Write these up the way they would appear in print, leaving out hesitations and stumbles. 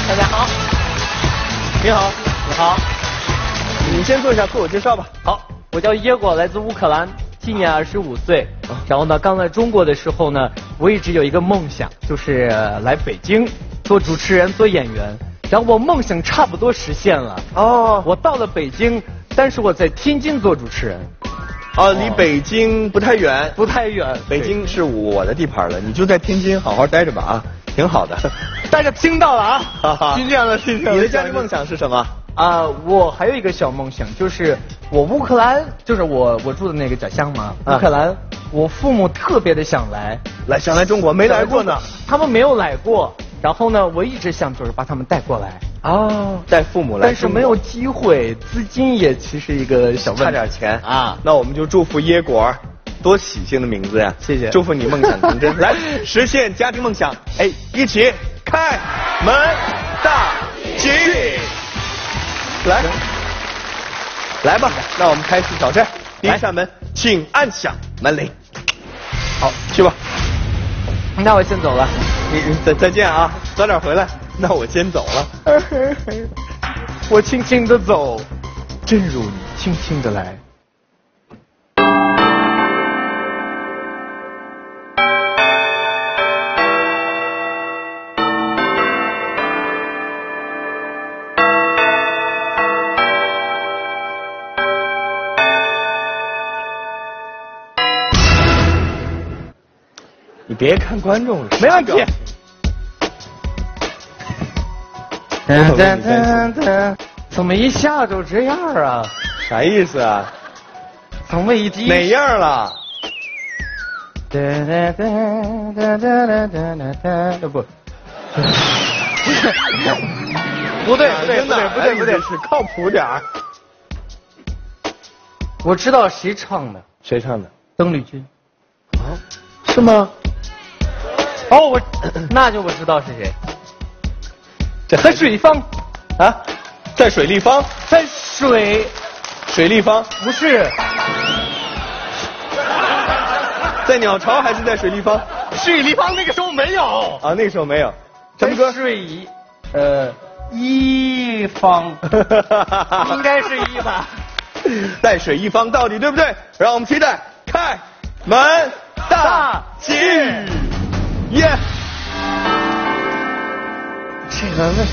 大家好。 你好， 你好。 你先做一下自我介绍吧。 好，我叫耶果，来自乌克兰，今年25岁。然后呢，刚来中国的时候呢，我一直有一个梦想，就是来北京做主持人、做演员。然后我梦想差不多实现了。哦。我到了北京，但是我在天津做主持人。 哦，离北京不太远。 不太远。 北京是我的地盘了，你就在天津好好待着吧啊，挺好的。 大家听到了啊？ 听见了，听见了。你的家庭梦想是什么？ 我还有一个小梦想，就是我乌克兰，就是我住的那个家乡嘛，乌克兰，我父母特别的想来中国，没来过呢。 他们没有来过，然后呢，我一直想就是把他们带过来。 哦，带父母来， 但是没有机会，资金也其实一个小问题， 差点钱啊。 那我们就祝福耶果，多喜庆的名字呀！ 谢谢， 祝福你梦想成真，来实现家庭梦想。哎，一起开门大吉！来吧，那我们开始挑战。第一扇门，请按响门铃。好，去吧。 那我先走了。 你再见啊，早点回来。那我先走了。 我轻轻地走，正如你轻轻地来。 你别看观众了， 没问题。怎么一下就这样啊？ 啥意思啊？ 怎么一哪样了？ 不，不对， 是靠谱点儿。 我知道谁唱的。 谁唱的？ 邓丽君。 啊？是吗？ 哦，那就我知道是谁。在水立方啊，在水立方， 在水立方不是， 在鸟巢还是在水立方？ 水立方那个时候没有啊，那个时候没有。什么歌？ 一方，应该是一吧？ 在水一方到底对不对？让我们期待开门大吉！耶！ 这个问。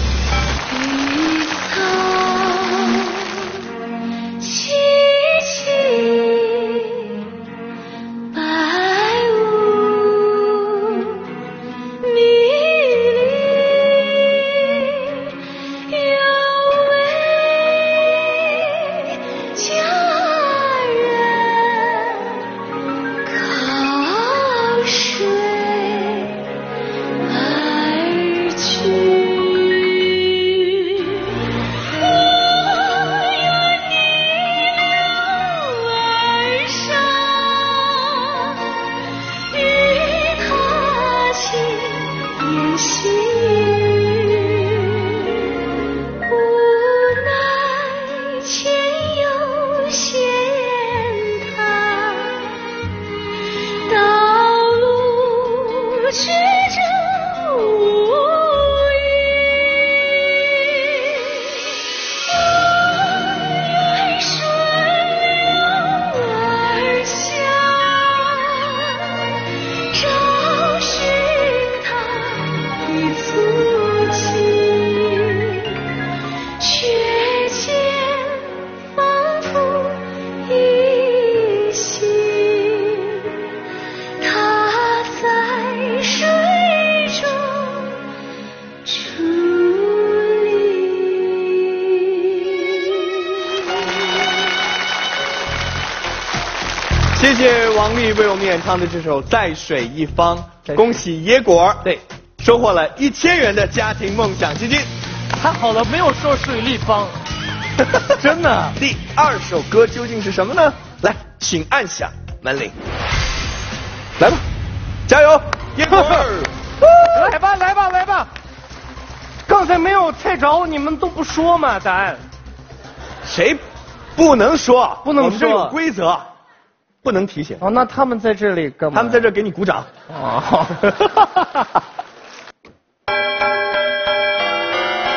谢谢王丽为我们演唱的这首《在水一方》，恭喜野果， 对， 收获了1000元的家庭梦想基金。 太好了，没有说水立方，真的。 第2首歌究竟是什么呢？来，请按响门铃。来吧，加油，野果！ 来吧，来吧，来吧！刚才没有猜着，你们都不说嘛，答案。 谁不能说？ 不能说， 我们这有规则。不能提醒。 哦，那他们在这里干嘛？ 他们在这给你鼓掌。哦。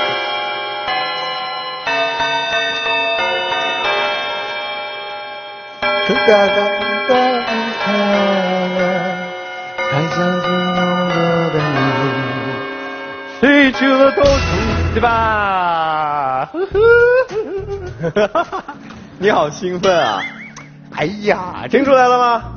哒哒哒哒，才相信永远的你， 谁去了都出对吧？ 你好兴奋啊！ 哎呀， 听出来了吗？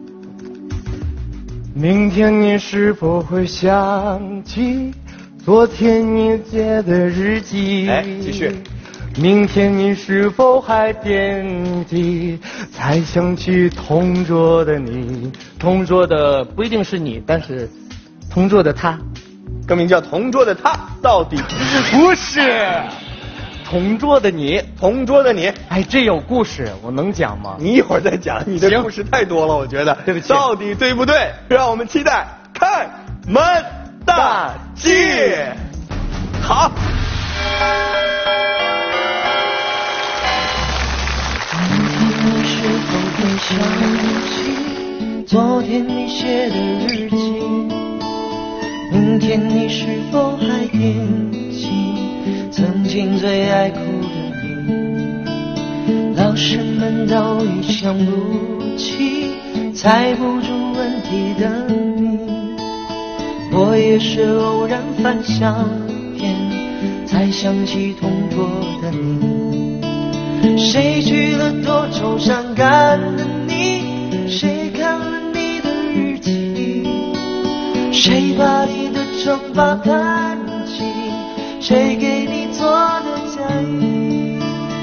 明天你是否会想起昨天你写的日记？ 哎，继续。 明天你是否还惦记？才想起同桌的你，同桌的不一定是你，但是同桌的他， 歌名叫《同桌的他》，到底不是同桌的你， 同桌的你。 哎，这有故事，我能讲吗？ 你一会儿再讲，你的故事太多了，我觉得。 对不起。 到底对不对？让我们期待开门大吉。好。 你是否会想起昨天你写的日记？明天你是否还惦记曾经最爱哭的你？老师们都已想不起猜不出问题的你，我也是偶然翻相片才想起同桌的你。谁去了多愁善感的你？谁看了你的日记？谁把你的长发盘起？谁给你做的嫁衣？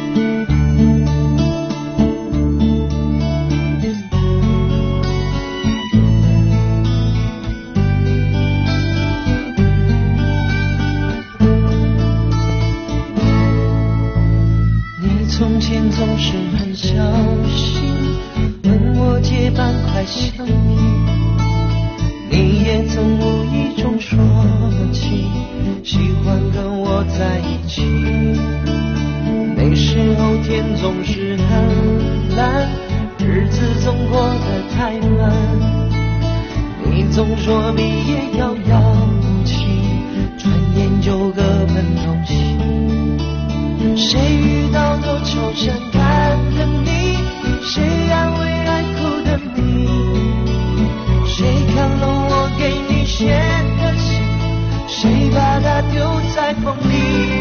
从前总是很小心问我借半块香烟，你也曾无意中说起喜欢跟我在一起。那时候天总是很蓝，日子总过得太慢，你总说毕业遥遥无期，转眼就各奔东西。谁遇到多愁善感的你？谁安慰爱哭的你？谁看了我给你写的信？谁把它丢在风里？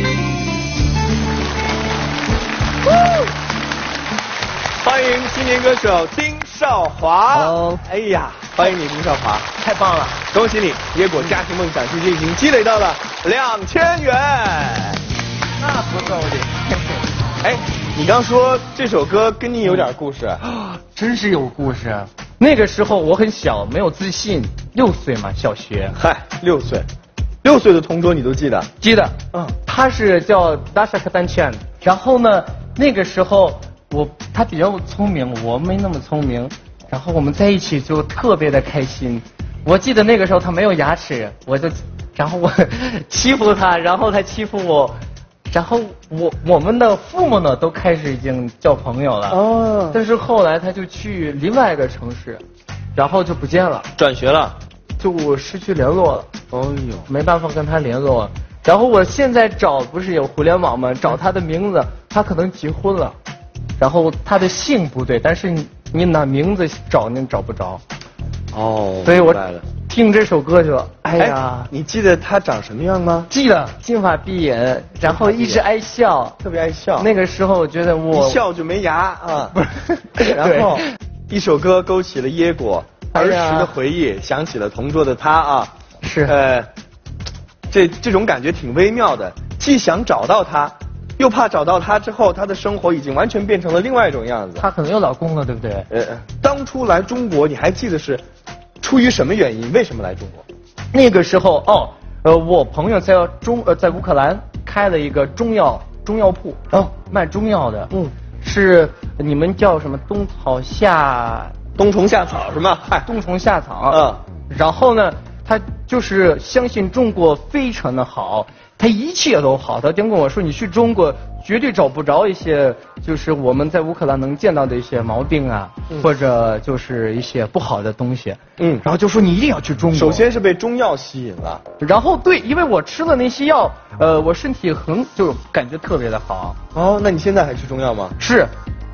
欢迎青年歌手丁少华。 Hello 哎呀，欢迎你，丁少华， 太棒了！ 恭喜你，结果家庭梦想基金已经积累到了2000元。 那不够的。 哎，你刚说这首歌跟你有点故事， 真是有故事。那个时候我很小，没有自信，6岁嘛，小学。 嗨，6岁，6岁的同桌你都记得？ 记得， 嗯， 他是叫达沙克丹茜，然后呢，那个时候他比较聪明，我没那么聪明，然后我们在一起就特别的开心。我记得那个时候他没有牙齿，然后我欺负他，然后他欺负我。然后我们的父母呢都开始已经交朋友了， 哦， 但是后来他就去另外一个城市，然后就不见了， 转学了， 就失去联络了。 哦呦， 没办法跟他联络了。然后我现在找，不是有互联网吗？找他的名字，他可能结婚了，然后他的姓不对，但是你拿名字找你找不着。 哦， 所以我明白了。 听这首歌就，哎呀， 你记得他长什么样吗？ 记得金发碧眼，然后一直爱笑， 特别爱笑。 那个时候我觉得一笑就没牙啊， 不是， 然后一首歌勾起了椰果儿时的回忆，想起了同桌的他啊。 是， 这种感觉挺微妙的，既想找到他，又怕找到他之后，他的生活已经完全变成了另外一种样子。 他可能有老公了，对不对？ 当初来中国，你还记得是出于什么原因？为什么来中国？ 那个时候我朋友在乌克兰开了一个中药铺，卖中药的，是你们叫什么冬虫夏草是吗？冬虫夏草，然后呢，他就是相信中国非常的好，他一切都好，他就跟我说，你去中国绝对找不着一些就是我们在乌克兰能见到的一些毛病啊，或者就是一些不好的东西，然后就说你一定要去中国。 首先是被中药吸引了， 然后对，因为我吃了那些药，我身体就感觉特别的好。 哦，那你现在还吃中药吗？ 是，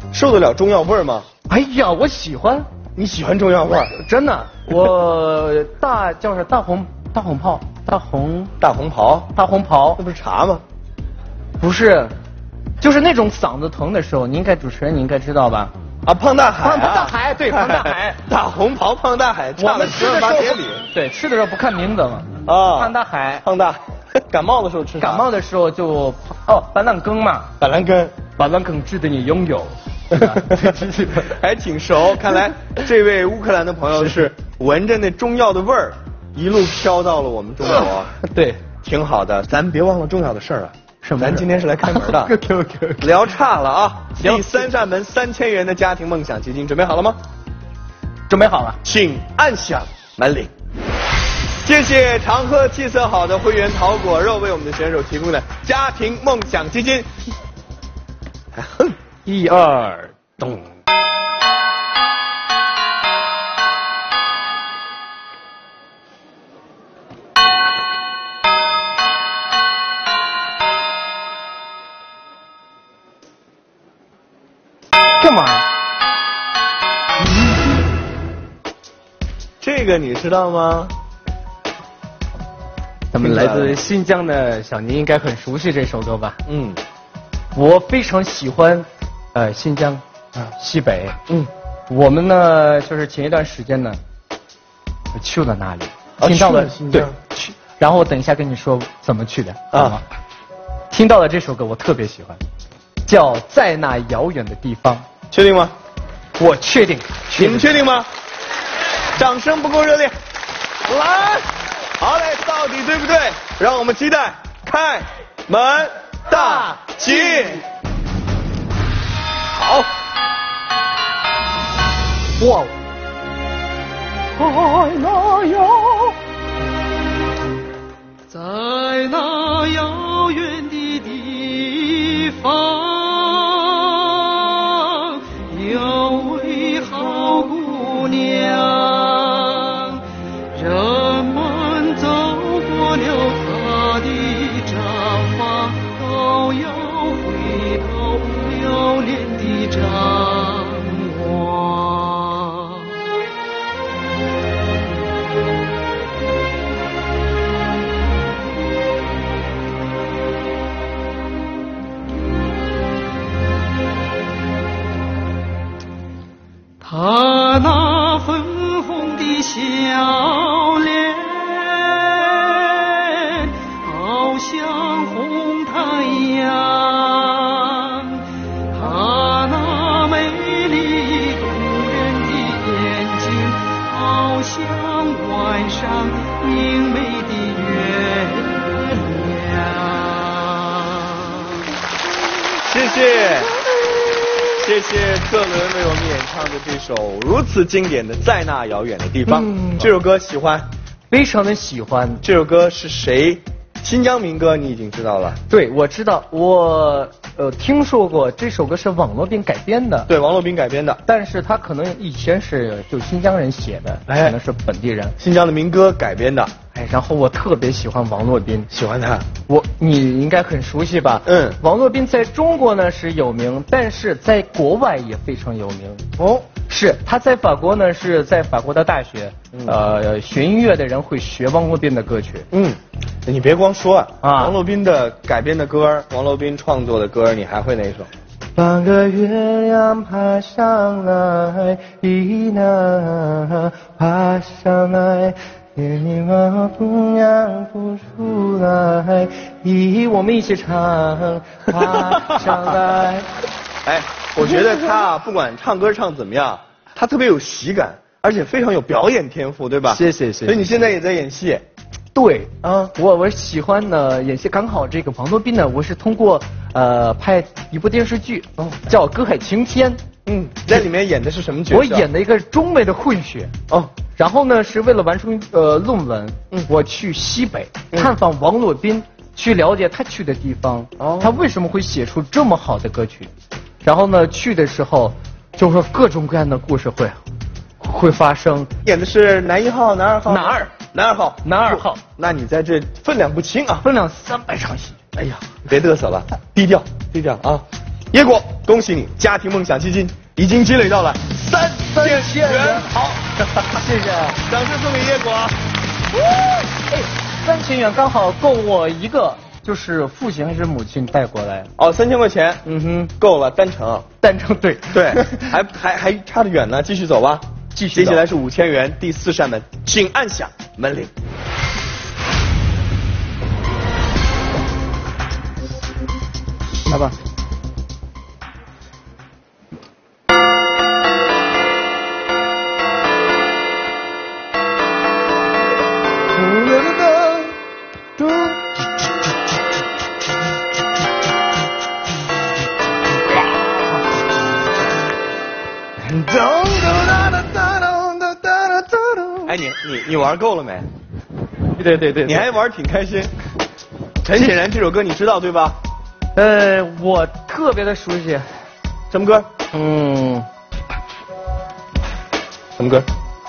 受得了中药味儿吗？ 哎呀，我喜欢， 你喜欢中药味儿？ 真的，我叫是大红袍， 大红袍，那不是茶吗？ 不是，就是那种嗓子疼的时候，主持人你应该知道吧？ 啊，胖大海、啊， 胖大海，对，胖大海， 大红袍，胖大海， 我们吃的时候对，吃的时候不看名字嘛。 啊， 胖大海， 感冒的时候吃啥？ 感冒的时候就板蓝根嘛， 板蓝根值得你拥有， 还挺熟。看来这位乌克兰的朋友是闻着那中药的味儿，一路飘到了我们中国。 对， 挺好的，咱别忘了重要的事儿了。 什么？ 咱今天是来开门的。 OK， 聊差了啊！第3扇门3000元的家庭梦想基金准备好了吗？ 准备好了， 请按响门铃。谢谢常喝气色好的会员桃果肉为我们的选手提供的家庭梦想基金。 1、2，咚。干嘛？ 这个你知道吗？ 咱们来自新疆的小宁应该很熟悉这首歌吧？ 嗯， 我非常喜欢新疆西北。 嗯， 我们呢就是前一段时间呢去了那里，听到了对去，然后我等一下跟你说怎么去的啊。听到了这首歌我特别喜欢，叫《在那遥远的地方》。 确定吗？ 我确定。 你们确定吗？掌声不够热烈。来，好嘞，到底对不对？让我们期待开门大吉。好。 哇！ 在那遥远的地方。有位好姑娘，人们走过了她的毡房，都要回头留恋的张望。她那粉红的笑脸，好像红太阳；她那美丽动人的眼睛，好像晚上明媚的月亮。 谢谢。谢谢克伦为我们演唱的这首如此经典的《在那遥远的地方》。这首歌喜欢， 非常的喜欢。 这首歌是谁？新疆民歌你已经知道了。 对，我知道，我听说过这首歌是王洛宾改编的。 对，王洛宾改编的， 但是他可能以前是就新疆人写的，可能是本地人。 新疆的民歌改编的。 然后我特别喜欢王洛宾， 喜欢他。 你应该很熟悉吧？ 嗯， 王洛宾在中国呢是有名，但是在国外也非常有名。 哦， 是他在法国呢，是在法国的大学，学音乐的人会学王洛宾的歌曲。 嗯，你别光说王洛宾的改编的歌，王洛宾创作的歌，你还会哪一首？ 半个月亮爬上来，一那爬上来。你们姑娘不出来， 我们一起唱，爬上来。 我觉得他不管唱歌唱怎么样，他特别有喜感，而且非常有表演天赋，对吧？ 谢谢。 所以你现在也在演戏。 对啊，我喜欢呢演戏，刚好这个王洛宾呢，我是通过拍一部电视剧，叫《歌海晴天》。 在里面演的是什么角色？ 我演的一个中美的混血。然后呢，是为了完成论文，我去西北探访王洛宾，去了解他去的地方，他为什么会写出这么好的歌曲。然后呢，去的时候就说各种各样的故事会发生。 演的是男1号、男2号？男2号。那你在这分量不轻啊， 分量300场戏。 哎呀，别嘚瑟了，低调啊。 椰果，恭喜你，家庭梦想基金已经积累到了3000元。好， 谢谢， 掌声送给椰果。 哎，3000元刚好够我一个，就是父亲还是母亲带过来。 哦，3000块钱，够了，单程。 单程对， 还差得远呢，继续走吧。 继续走。 接下来是5000元，第4扇门，请按响门铃。 来吧。 哎，你玩够了没？ 对， 你还玩挺开心。很显然这首歌你知道对吧？ 我特别的熟悉。 什么歌？什么歌？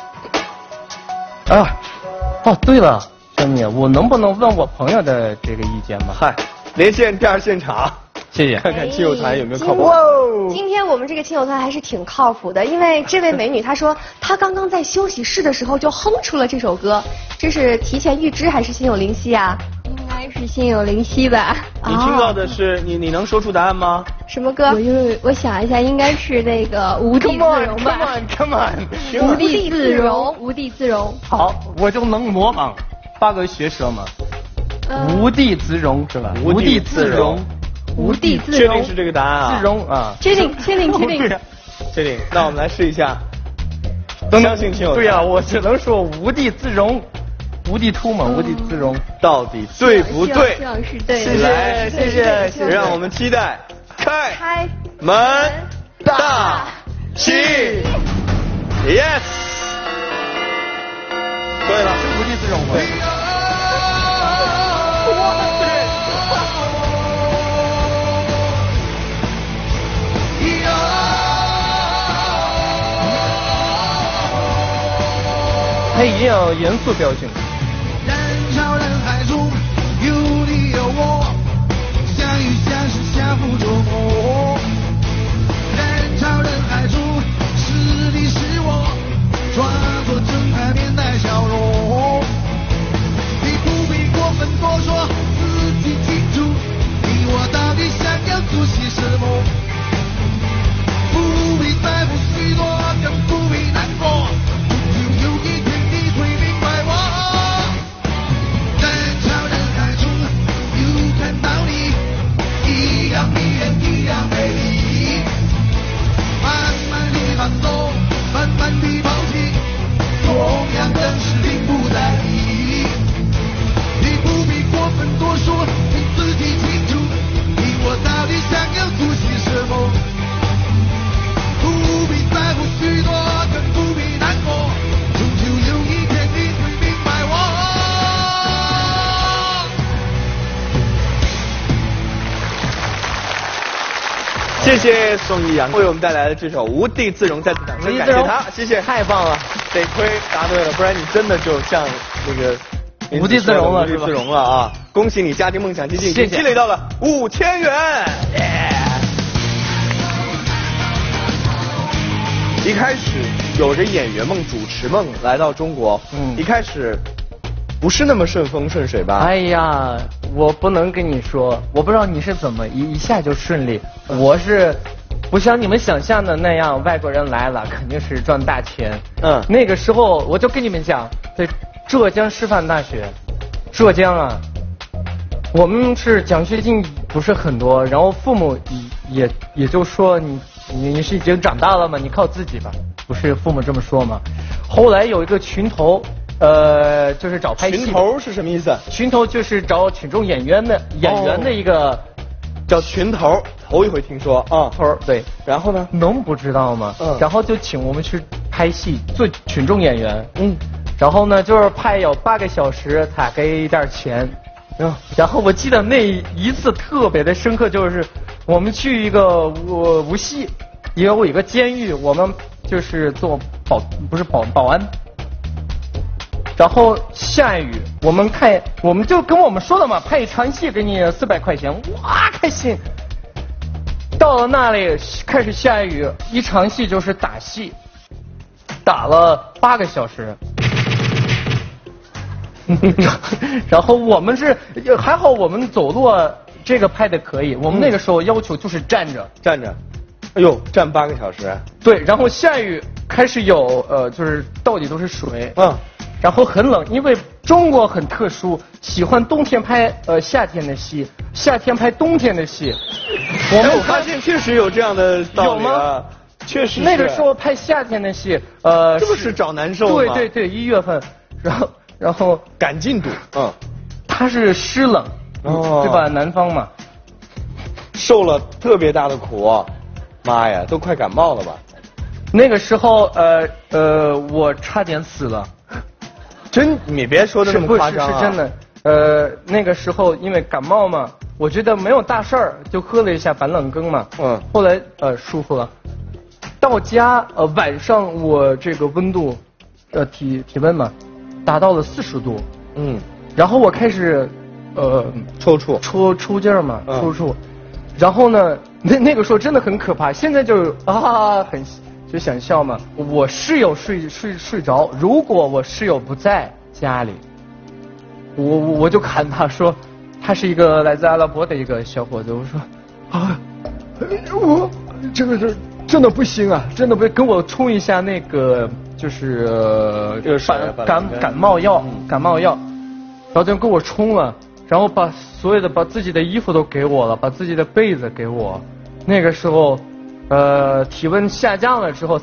啊，哦，对了，小米，我能不能问我朋友的这个意见吗？ 嗨，连线第2现场， 谢谢。 看看亲友团有没有靠谱。 今天我们这个亲友团还是挺靠谱的，因为这位美女她说她刚刚在休息室的时候就哼出了这首歌，这是提前预知还是心有灵犀啊？ 应该是心有灵犀吧。 你听到的是你能说出答案吗？ 什么歌？ 我想一下，应该是那个无地自容吧。 Come on， 无地自容，无地自容。 好，我就能模仿，发个学舌嘛。无地自容是吧？ 无地自容。 无地自容。 确定是这个答案啊？ 自容啊。 确定。 确定。那我们来试一下。相信亲友团。 对呀，我只能说无地自容。无地出嘛，无地自容， 到底对不对？ 希望是对的。 来，谢谢，让我们期待开门大吉 ，yes， 对了， 无地自容会。他一定要严肃表情。 人潮人海中有你有我，相遇相识相互琢磨。人潮人海中是你是我，装作正派面带笑容。你不必过分多说，自己清楚，你我到底想要做些什么。不必在乎许多，更不必难过。有一天你会明白我。人潮人海中又看到你，一样迷人，一样美丽。慢慢地放纵，慢慢地抛弃，同样的事情不在意。你不必过分多说，你自己清楚，你我到底想要做些什么。不必在乎许多，更不必难过。终究有一天你会明白我。 谢谢宋一阳为我们带来的这首《无地自容》，再次掌声感谢他，谢谢， 太棒了， 得亏答对了，不然你真的就像那个无地自容了， 无地自容了啊！恭喜你，家庭梦想基金已经积累到了5000元。一开始有着演员梦、主持梦来到中国，一开始不是那么顺风顺水吧？ 哎呀，我不能跟你说，我不知道你是怎么一下就顺利，我是不像你们想象的那样，外国人来了肯定是赚大钱。那个时候我就跟你们讲，在浙江师范大学，浙江啊，我们是奖学金不是很多，然后父母也就说你是已经长大了嘛，你靠自己吧，不是父母这么说吗？后来有一个群头，就是找拍戏。 群头是什么意思？ 群头就是找群众演员的一个叫群头，头一回听说啊。 头对， 然后呢？ 能不知道吗？然后就请我们去拍戏，做群众演员。然后呢，就是拍有8个小时才给一点钱。然后我记得那一次特别的深刻，就是我们去一个无锡，有一个监狱，我们就是做保安。然后下雨，我们就跟我们说的嘛，拍一场戏给你400块钱，哇，开心。 到了那里开始下雨，一场戏就是打戏，打了8个小时。然后我们是还好，我们走路这个拍的可以。我们那个时候要求就是站着， 站着，哎呦，站8个小时。 对，然后下雨开始有就是到底都是水，然后很冷，因为中国很特殊，喜欢冬天拍夏天的戏，夏天拍冬天的戏。 我发现确实有这样的道理。有吗？确实。 那个时候拍夏天的戏， 这不是找难受吗？ 对，1月份，然后赶进度， 它是湿冷，对吧？南方嘛， 受了特别大的苦，妈呀，都快感冒了吧？ 那个时候，我差点死了。 真，你别说的那么夸张是真的。那个时候因为感冒嘛，我觉得没有大事儿，就喝了一下板蓝根嘛。后来舒服了。到家晚上我这个温度，体温嘛，达到了40度。然后我开始抽搐， 抽筋儿嘛，抽搐。然后呢，那个时候真的很可怕。现在就就想笑嘛。我室友睡着，如果我室友不在家里，我就看他说，他是一个来自阿拉伯的一个小伙子。我说我这个真的不行啊，真的不跟我冲一下那个就是感冒药，然后就跟我冲了，然后把自己的衣服都给我了，把自己的被子给我。那个时候。体温下降了之后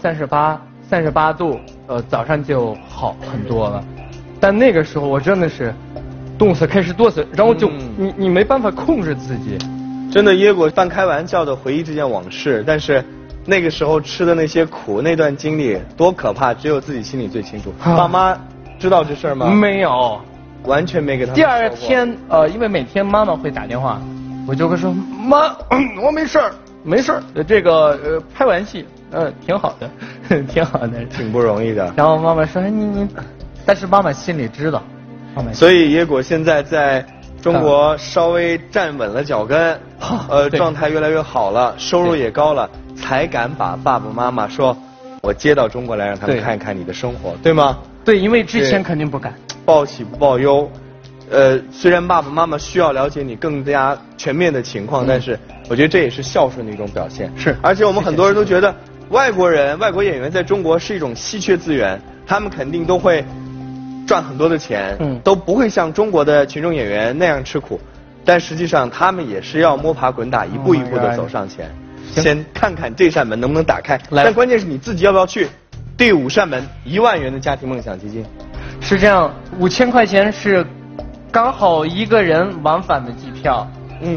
38度，早上就好很多了。但那个时候我真的是冻死，开始哆嗦，然后就你没办法控制自己。 真的，椰果半开玩笑的回忆这件往事，但是那个时候吃的那些苦，那段经历多可怕，只有自己心里最清楚。爸妈知道这事儿吗？ 没有， 完全没给他们。 第二天因为每天妈妈会打电话，我就会说妈，我没事儿。没事，这个拍完戏，挺好的，挺好的， 挺不容易的。 然后妈妈说你，但是妈妈心里知道。 所以椰果现在在中国稍微站稳了脚跟，状态越来越好了，收入也高了，才敢把爸爸妈妈说，我接到中国来，让他们看一看你的生活，对吗？ 对，因为之前肯定不敢。 报喜不报忧。虽然爸爸妈妈需要了解你更加全面的情况，但是我觉得这也是孝顺的一种表现。 是， 而且我们很多人都觉得外国演员在中国是一种稀缺资源，他们肯定都会赚很多的钱，都不会像中国的群众演员那样吃苦。但实际上他们也是要摸爬滚打，一步一步的走上前。先看看这扇门能不能打开，但关键是你自己要不要去。第5扇门，1万元的家庭梦想基金。 是这样，5000块钱是。刚好一个人往返的机票。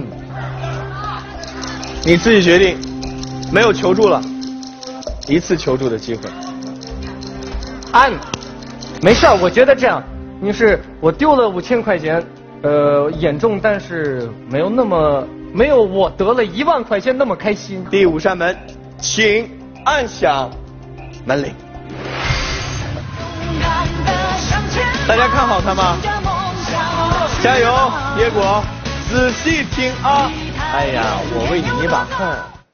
你自己决定，没有求助了，1次求助的机会。 没事儿，我觉得这样，我丢了5000块钱，严重，但是没有我得了1万块钱那么开心。 第5扇门，请按响门铃。大家看好他吗？加油，椰果，仔细听啊！哎呀，我为你捏把汗。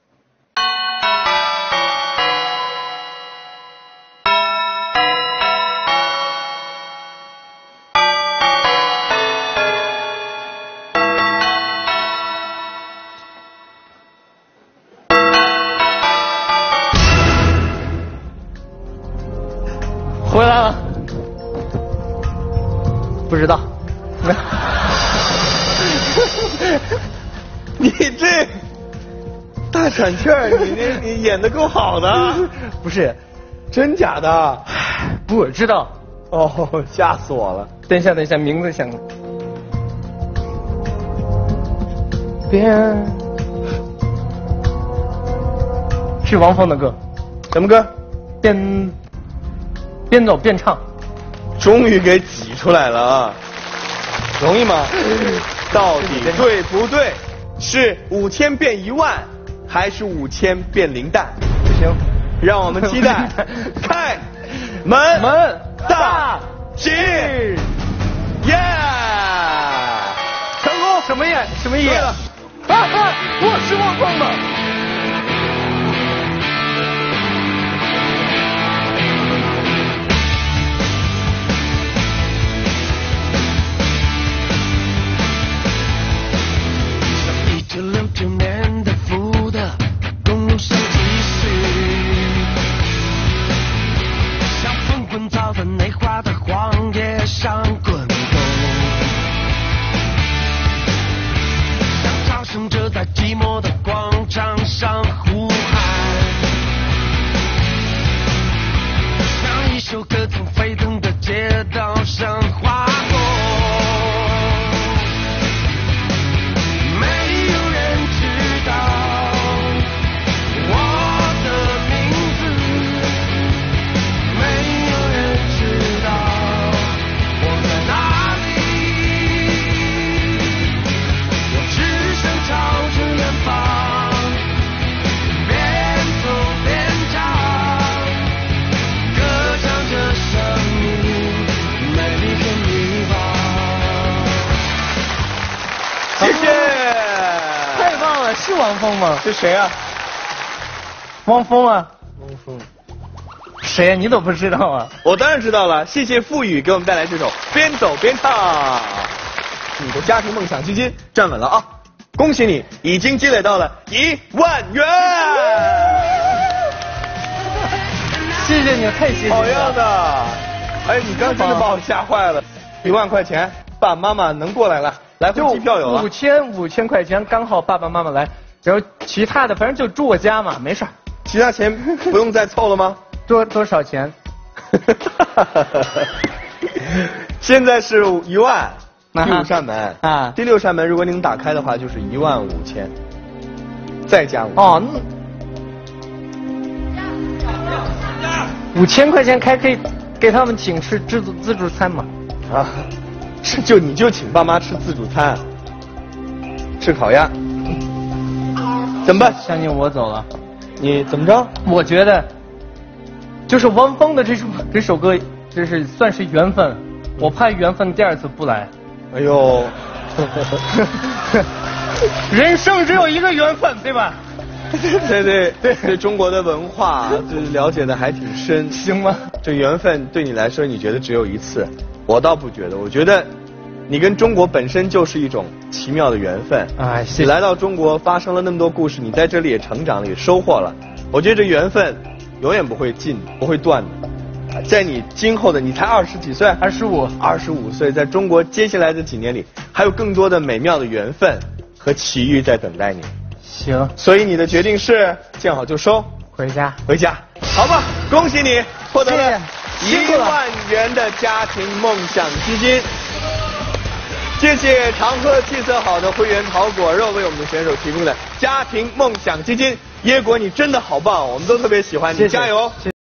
回来了，不知道。 你这大喘气儿，你演得够好的。 不是， 真假的？ 不知道。 吓死我了。 等一下，名字想。是王峰的歌。 什么歌？ 边走边唱。 终于给挤出来了啊！容易吗？到底对不对？是5000变1万，还是5000变零蛋？ 不行， 让我们期待开门大吉，耶！成功！ 什么耶？ 我是汪峰吗？ 寂寞的广场上呼喊，像一首歌从沸腾的街道上划过，没有人知道我的名字，没有人知道我在哪里，我只想朝着远方边走边唱，歌唱着生命美丽和迷茫。 谢谢。 太棒了，是汪峰吗？ 是谁啊？ 汪峰啊？ 汪峰。 谁呀？你都不知道啊？ 我当然知道了，谢谢付宇给我们带来这首《边走边唱》。你的家庭梦想基金站稳了啊！恭喜你，已经积累到了1万元。 谢谢你，太谢谢你了。 好样的！哎，你刚真的把我吓坏了。1万块钱，爸爸妈妈能过来了，来回机票有了。 5000块钱刚好爸爸妈妈来，然后其他的反正就住我家嘛，没事儿。 其他钱不用再凑了吗？ 多少钱？ 现在是1万，第啊哈 5扇门啊第6扇门如果你能打开的话，就是15000，再加5。 哦，5000块钱还可以给他们请吃自助餐嘛？ 啊，你就请爸妈吃自助餐，吃烤鸭，怎么办？ 相信我走了。 你怎么着？ 我觉得，就是汪峰的这首歌，就是算是缘分。我怕缘分第2次不来。 哎呦， 人生只有一个缘分，对吧？ 对中国的文化就是了解的还挺深， 行吗？ 这缘分对你来说，你觉得只有一次？我倒不觉得，我觉得你跟中国本身就是一种奇妙的缘分。 哎，谢谢。 你来到中国，发生了那么多故事，你在这里也成长了，也收获了。我觉得这缘分永远不会尽，不会断的。在你今后的，你才20几岁，25岁，在中国接下来的几年里，还有更多的美妙的缘分和奇遇在等待你。 行， 所以你的决定是见好就收， 回家， 好吧？恭喜你获得了1 辛苦了万元的家庭梦想基金。谢谢常喝气色好的汇源桃果肉为我们的选手提供的家庭梦想基金。椰果，你真的好棒，我们都特别喜欢你， 谢谢加油！